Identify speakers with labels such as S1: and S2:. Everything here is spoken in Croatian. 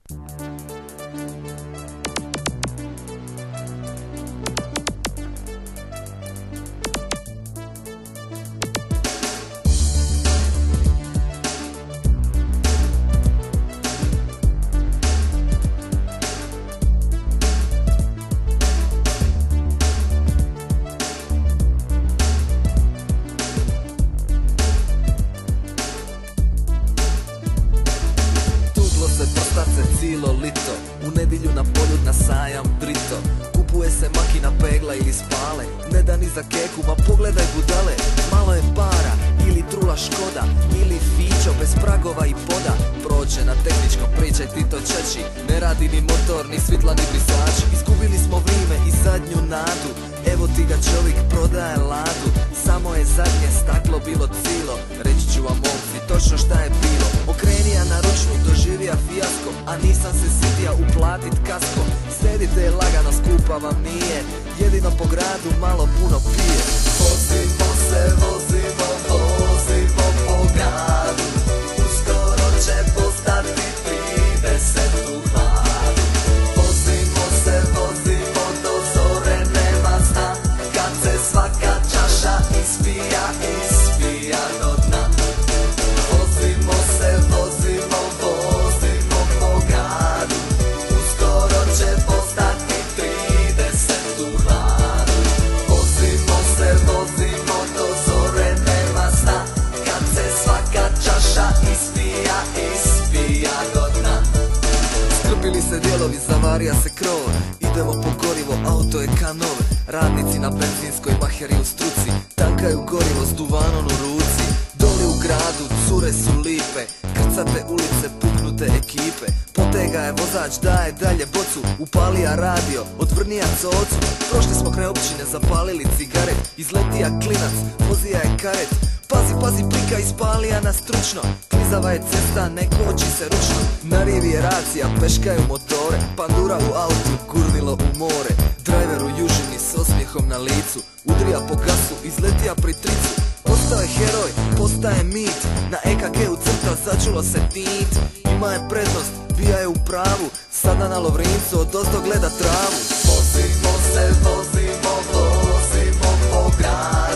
S1: Cilo lito, u nedjelju na polju na sajam drito. Kupuje se makina, pegla ili spale, ne da ni za keku, ma pogledaj budale. Malo je para, ili trula Škoda, ili fićo bez pragova i poda. Prođe na tehničkom, pričaj ti to čeći, ne radi ni motor, ni svitla, ni brisač. Izgubili smo vrijeme i zadnju nadu, evo ti ga čovjek prodaje ladu. Samo je zadnje staklo bilo cilo, reći ću vam momci točno šta je bilo. Okrenija na ručnu, doživija fijasko, a nisam se sitija uplatit kasko. Sedite lagano, skupa vam nije, jedino po gradu malo puno pije. Vozimo se, vozimo, vozimo po gradu, uskoro će postati 30 u hladu. Vozimo se, vozimo, do zore nema sna, kad se svaka čaša ispija, ispija do dna. Vozimo se, vozimo, vozimo po gradu, uskoro će postati 30 u hladu. Vozimo se, vozimo, do zore nema sna, kad se svaka čaša ispija, ispija do dna. Strpili se dijelovi, zavarija se krov, idemo po gorivo, auto je kanov. Radnici na benzinskoj, maheri u struci, tankaju gorivo s duvanom u ruci. Doli u gradu, cure su lipe, krcate ulice, puknute ekipe. Potega je vozač, daje dalje bocu, upalija radio, odvrnija cocu. Prošli smo kraj općine, zapalili cigaret, izletija klinac, vozija je karet. Pazi, pazi, plika ispalija na stručno, klizava je cesta, ne koči se ručno. Na rivi je racija, peškaju motore, pandura u autu, gurnilo u more. Driver u južini s osmijehom na licu, udrija po gasu, izletija pri tricu. Postao je heroj, postaje mit, na EKG-u crta, začulo se tit. Ima je prednost, bija je u pravu, sada na Lovrincu odozdo gleda travu. Vozimo se, vozimo, vozimo po gradu,